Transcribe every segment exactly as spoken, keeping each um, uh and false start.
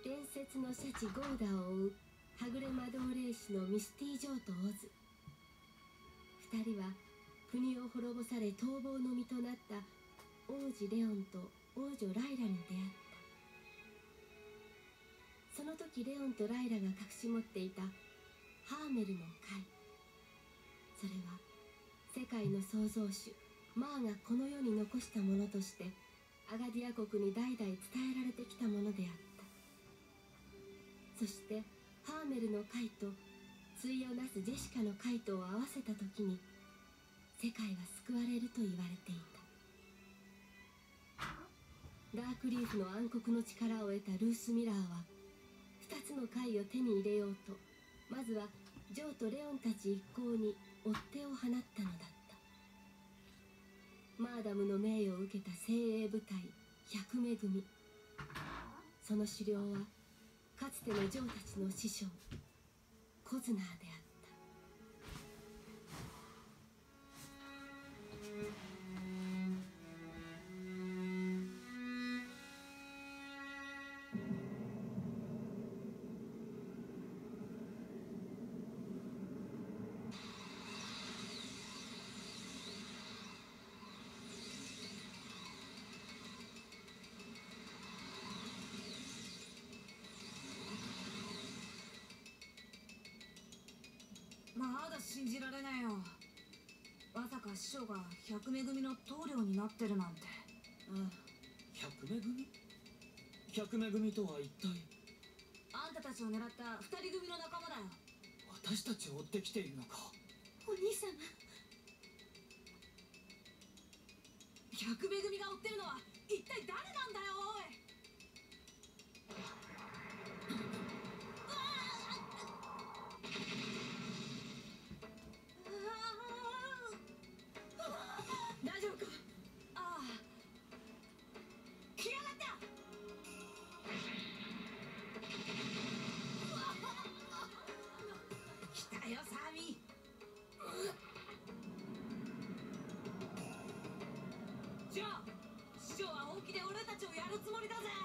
伝説のシャチゴーダを追うはぐれ魔導霊師のミスティジョーとオズ。二人は国を滅ぼされ逃亡の身となった王子レオンと王女ライラに出会った。その時レオンとライラが隠し持っていたハーメルの貝、それは世界の創造主マーがこの世に残したものとしてアガディア国に代々伝えられてきたものであった。そしてハーメルの貝と対をなすジェシカの貝とを合わせた時に世界は救われると言われていた。ダークリーフの暗黒の力を得たルース・ミラーは二つの貝を手に入れようとまずはジョーとレオンたち一行に追っ手を放ったのだった。マーダムの命を受けた精鋭部隊百目組、その首領はかつてのジョーたちの師匠コズナーであった。 まだ信じられないよ。まさか師匠が百目組の棟梁になってるなんて。 ああ、百目組百目組とは一体。 あんたたちを狙った二人組の仲間だよ。 私たちを追ってきているのか。 お兄様、 百目組が追ってるのは一体誰なんだよ。おい、大丈夫か。ああ、来やがった。来たよサーミー。じゃあ師匠は本気で俺たちをやるつもりだぜ。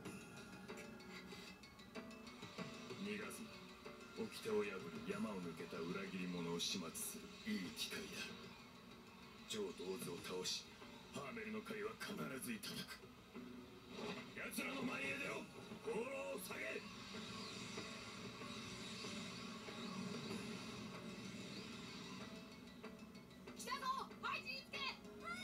逃がすな。掟を破り山を抜けた裏切り者を始末するいい機会だ。ジョーとオズを倒しハーメルの貝は必ずいただく。奴らの前へ出ろ。放浪を下げ。 来たぞ、配置につけ。はい。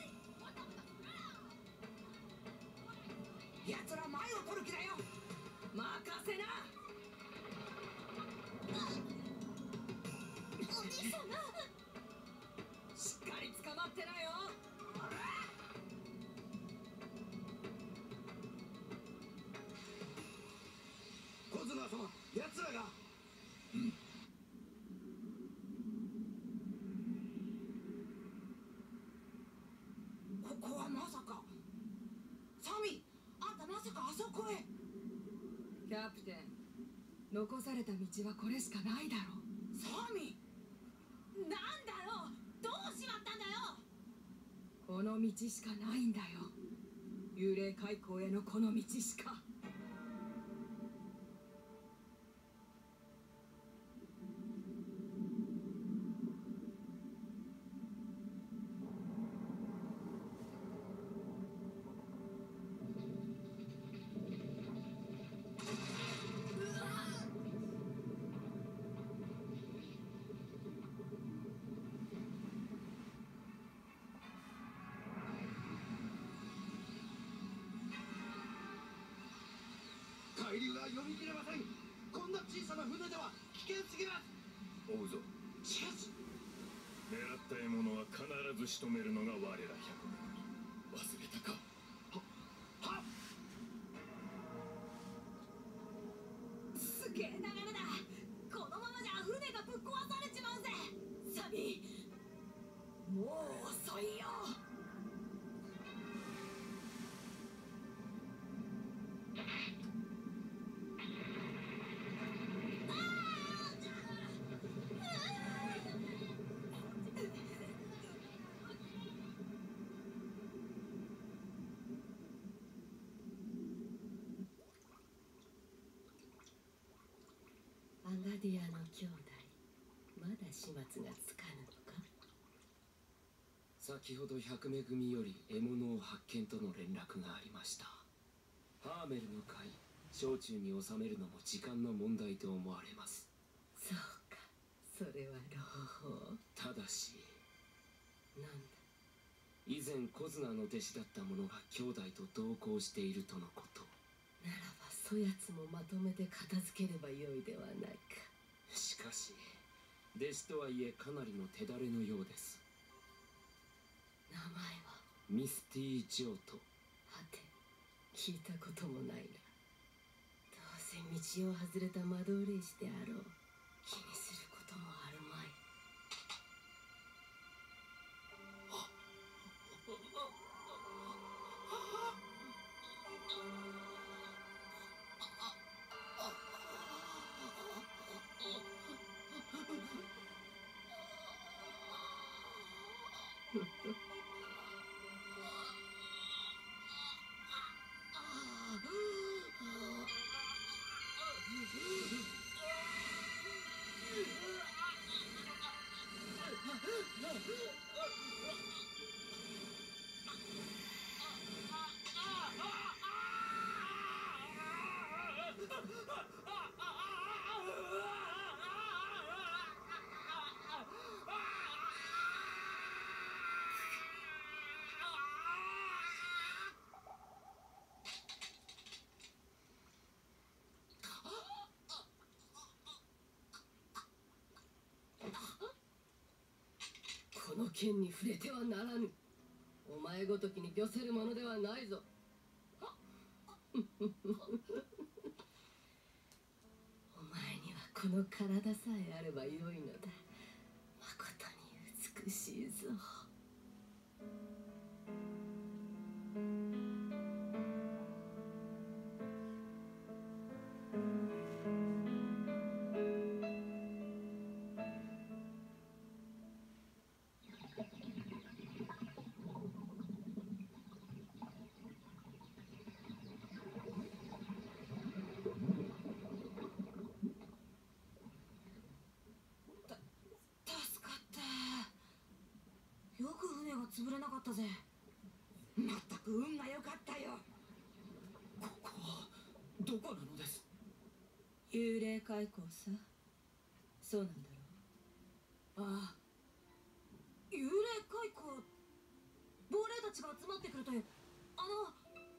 奴ら前を取る気だよ。任せな。 お兄様、 しっかり捕まってなよ。 コズナー様、奴らが。 うん。 ここはまさか。サミ、あんたまさかあそこへ。キャプテン、残された道はこれしかないだろう。サミ、なんだよ、どうしまったんだよ。この道しかないんだよ。幽霊海溝へのこの道しか。 海流が読み切れません。こんな小さな船では危険すぎます。 追うぞ。 しかし狙った獲物は必ず仕留めるのが我ら百名組。忘れたか。 はっ。 すげえ流れだ。このままじゃ船がぶっ壊されちまうぜ。サミ、もう遅いよ。 ディアの兄弟、まだ始末がつかぬのか。 先ほど百目組より獲物を発見との連絡がありました。ハーメルの会、小中に収めるのも時間の問題と思われます。 そうか、それは朗報。 ただし、 なんだ。 以前小綱の弟子だった者が兄弟と同行しているとのこと。 ならばそやつもまとめて片付ければよいではないか。 しかし弟子とはいえかなりの手だれのようです。 名前はミスティー・ジョーと。 はて、聞いたこともないな。どうせ道を外れた魔導霊師であろう。気にすることもあるまい。この剣に触れてはならぬ。お前ごときに御せるものではないぞ。お前にはこの体さえあればよいのだ。まことに美しいぞ。 潰れなかったぜ。まったく運が良かったよ。 ここはどこなのです。 幽霊開口さ。そうなんだろう。 ああ、幽霊開口。亡霊たちが集まってくるというあの。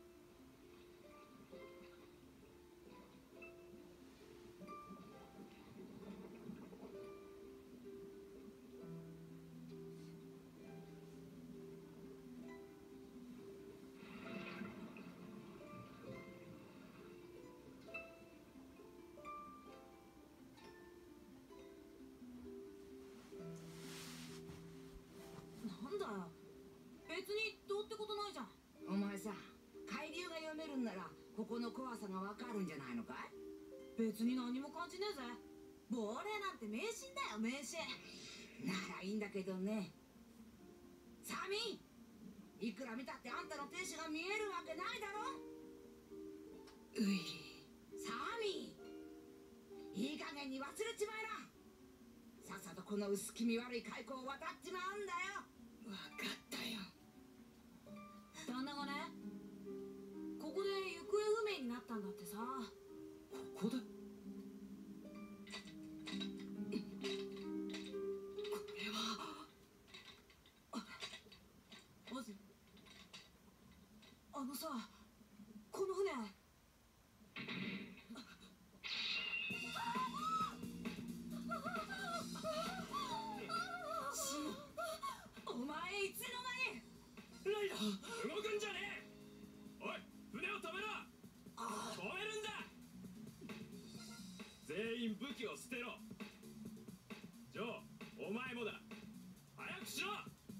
別にどうってことないじゃん。 お前さ、海流が読めるんならここの怖さがわかるんじゃないのかい。 別に何も感じねえぜ。亡霊なんて迷信だよ、迷信。 ならいいんだけどね。サミー、いくら見たってあんたの天使が見えるわけないだろ。 ウイリー。サミー、いい加減に忘れちまえな。さっさとこの薄気味悪い開口を渡っちまうんだよ。 分かったよ。 旦那がね、ここで行方不明になったんだってさ。 ここで。これは。 まずあのさ、この船。お前いつの間に。 ライダー、 動くんじゃねえ。おい、船を止めろ。止めるんだ。全員武器を捨てろ。ジョー、お前もだ。早くしろ。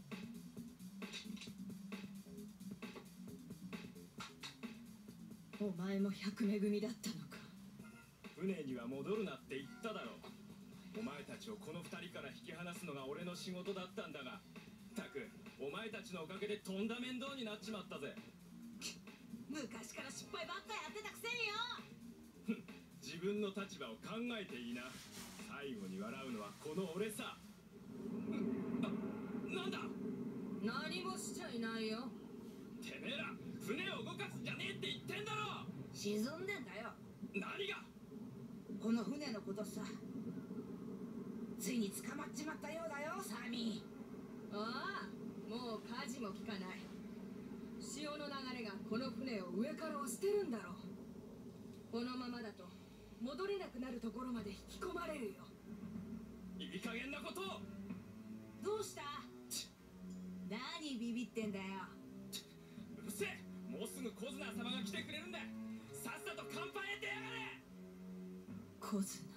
お前も百目組だったのか。 船には戻るなって言っただろう。お前たちをこの二人から引き離すのが俺の仕事だったんだが、ったくお前たちのおかげでとんだ面倒になっちまったぜ。 昔から失敗ばっかやってたくせによ。 自分の立場を考えていいな。 最後に笑うのはこの俺さ。な、なんだ。 何もしちゃいないよ。 てめえら船を動かすんじゃねえって言ってんだろ。 沈んでんだよ。 何が。 この船のことさ。ついに捕まっちまったようだよ、サミー。ああ、もう舵も利かない。潮の流れがこの船を上から押してるんだろう。このままだと戻れなくなるところまで引き込まれるよ。 いい加減なことを。 どうした。何ビビってんだよ。 うるせえ。もうすぐコズナー様が来てくれるんだ。さっさと甲板へ出やがれ。 コズナ。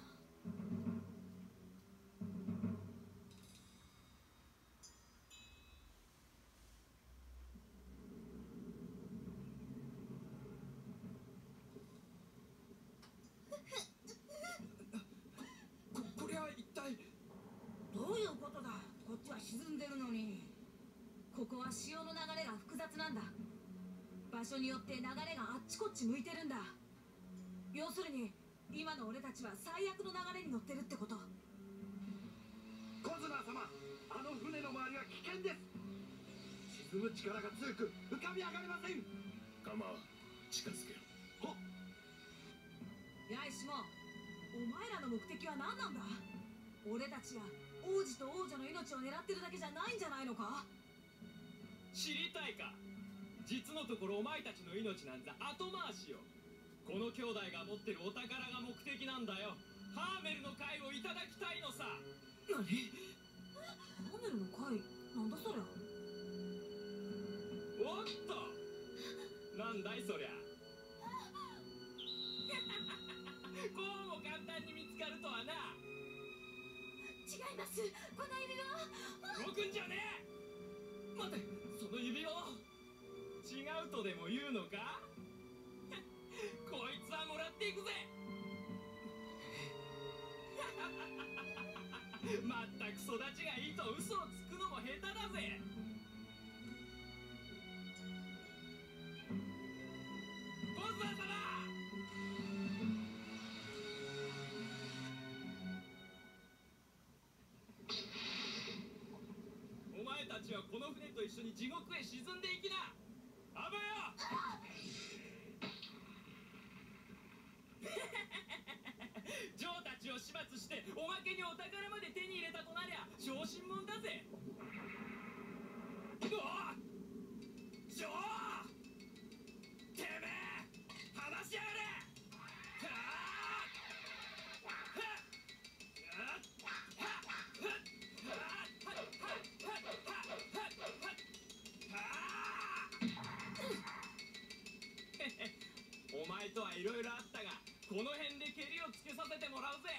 どういうことだ。こっちは沈んでるのに。 ここは潮の流れが複雑なんだ。場所によって流れがあっちこっち向いてるんだ。要するに今の俺たちは最悪の流れに乗ってるってこと。 コズナー様、あの船の周りは危険です。沈む力が強く浮かび上がれません。 カマ近づけろ。 はっ。 やいシモン、お前らの目的は何なんだ。俺たちが王子と王女の命を狙ってるだけじゃないんじゃないのか。 知りたいか。実のところお前たちの命なんざ後回しよ。この兄弟が持ってるお宝が目的なんだよ。ハーメルの貝をいただきたいのさ。 何。ハーメルの貝なんだそりゃ。 おっとなんだいそりゃ。こうも簡単に見つかるとはな。 違います。この指輪。 動くんじゃねえ。待て、その指輪は。違うとでも言うのか。こいつはもらっていくぜ。まったく育ちがいいと嘘をつくのも下手だぜ。コズナー様。お前たちはこの船と一緒に地獄へ沈んでいきな。アブよ。ジョーたちを始末しておまけにお宝まで手に入れたとなりゃ小心者だぜ。うわっジョー、てめえ話しやがれ。お前とはいろいろあったがこの辺でケリをつけさせてもらうぜ。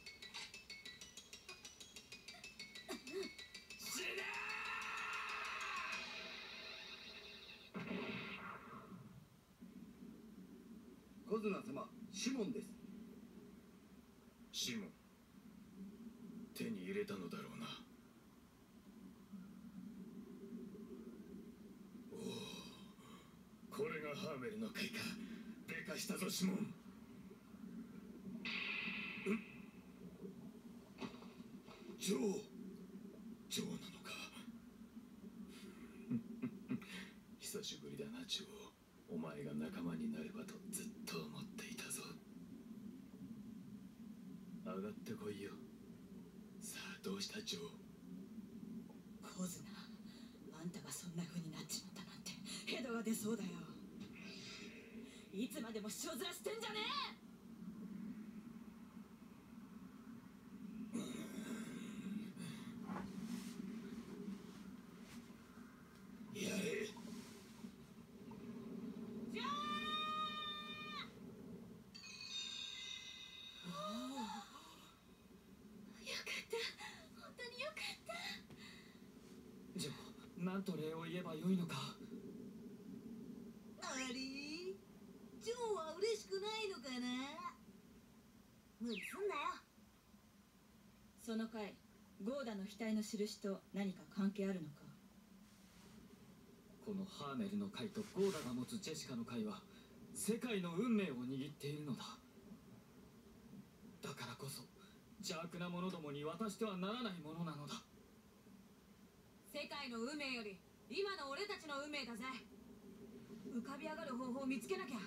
死ねー。コズナー様、シモンです。 シモン、手に入れたのだろうな。おお、これがハーメルの貝か。でかしたぞシモン。ジョー、ジョーなのか。久しぶりだなジョー。お前が仲間になればとずっと思っていたぞ。上がってこいよ。さあどうしたジョー。 コズナ、あんたがそんな風になっちまったなんてヘドが出そうだよ。いつまでも塩面してんじゃねえ。やれ。 じゃあ。よかった、本当によかった。 ジョー、なんと礼を言えばよいのか。 あれ、ジョーは嬉しくないのかな。無理すんなよ。その回、ゴーダの額の印と何か関係あるのか。 このハーメルの貝とゴーダが持つジェシカの貝は世界の運命を握っているのだ。だからこそ邪悪な者どもに渡してはならないものなのだ。 世界の運命より今の俺たちの運命だぜ。浮かび上がる方法を見つけなきゃ。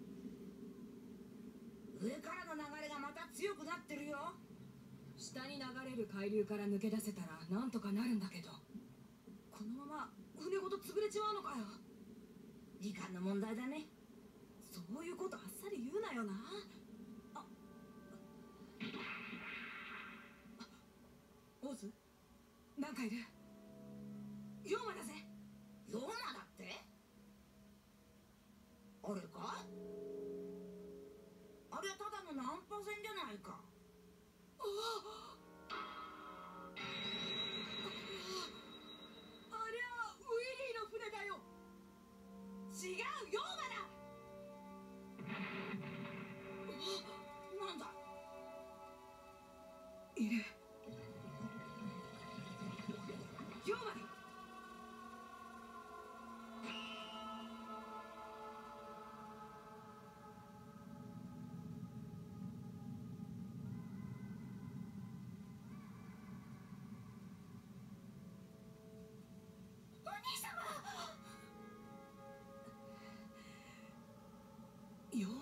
上からの流れがまた強くなってるよ。 下に流れる海流から抜け出せたらなんとかなるんだけど、このまま船ごと潰れちまうのかよ。 時間の問題だね。 そういうことあっさり言うなよな。あオズ、なんかいる。ヨーマだぜ。 ヨーマだって？あれか？あれはただのナンパ船じゃないか。 ああ、ありゃウィリーの船だよ。違う、ヨーマだ。 なんだ？ いる。ヨーマだ。ヨーマ。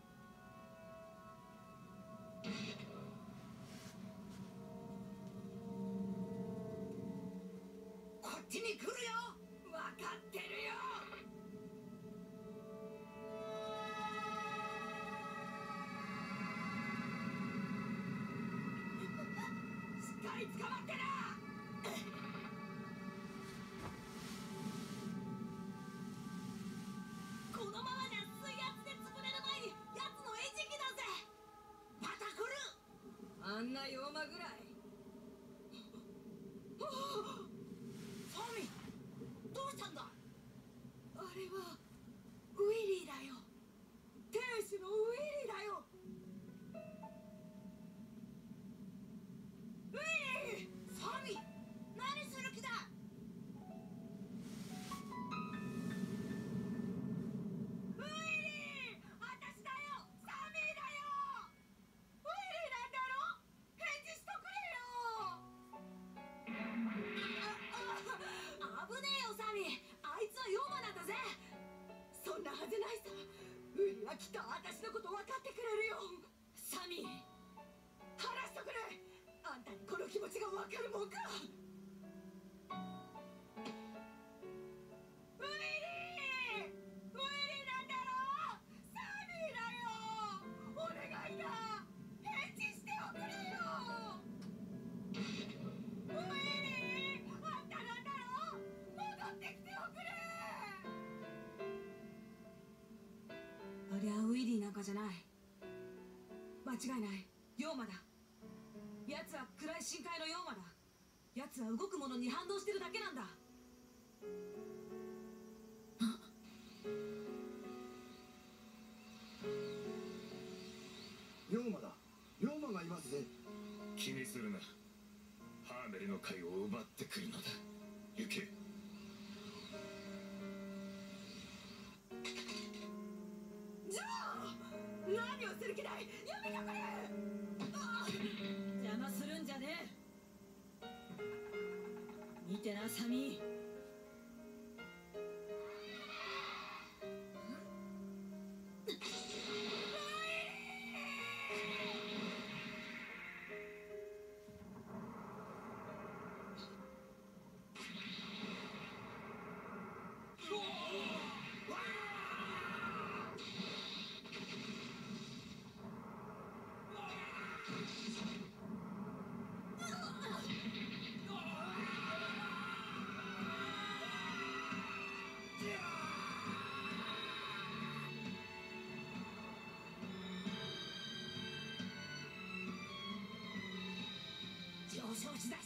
こっちに来るよ。 わかってるよ。しっかり捕まってな。このままじゃ水圧で潰れる前に奴の餌食だぜ。 また来る。 あんなヨーマぐらい。 サミ、どうしたんだ？ あれはウィリーだよ。天使のウィリーだよ。ウィリー！ サミ、何する気だ？ ウィリー！私だよ！サミーだよ！ウィリーなんだろ？返事しとくれよ！あ、あ、危ねえよサミー。あいつはヨーマなんだぜ。そんなはずないさ。ウィリーはきっと私のこと分かってくれるよ。サミー、話しとくれ。あんたにこの気持ちが分かるもんか。ウィリー！ウィリーなんだろ？サミーだよ！お願いだ！返事しておくれよ！ウィリー！あんたなんだろ？戻ってきておくれ！ありゃウィリーなんかじゃない。間違いない。ヨーマだ。奴は暗い深海のヨーマだ。奴は動くものに反応してるだけなんだ。 ヨーマだ。ヨーマがいますぜ。 気にするな。ハーメルの貝を奪ってくるのだ。行け。 ジョー！何をする気だい！やめとくれ！ああ、邪魔するんじゃねえ。見てなサミー。 上昇地だ。